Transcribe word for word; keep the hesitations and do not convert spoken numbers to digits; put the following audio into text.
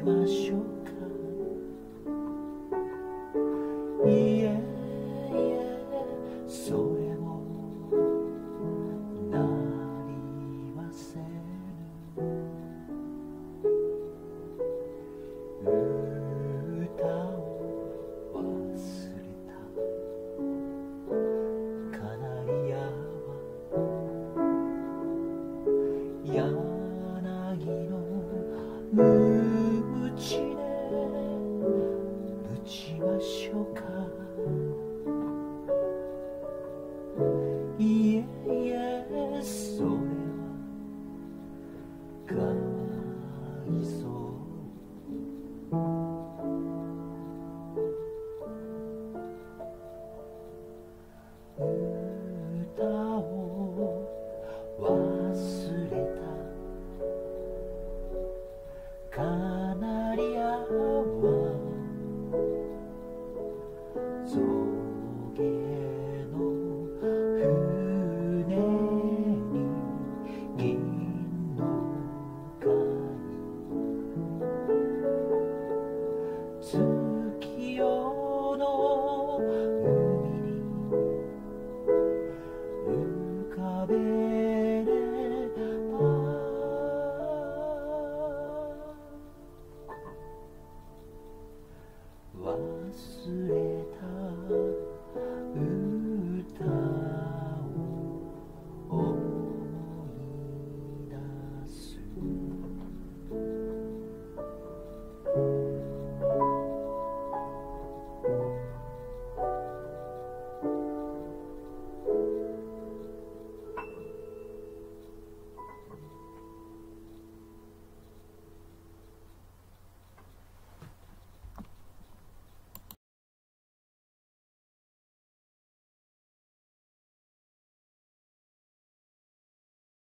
ましょうか。いえいえそれもなりませぬ。歌を忘れたカナリアは柳の鞭で打ちましょうか。いえいえそれはかわいそう。歌を忘れたカナリアは象牙の船に銀の貝月夜の海に浮かべれば忘れた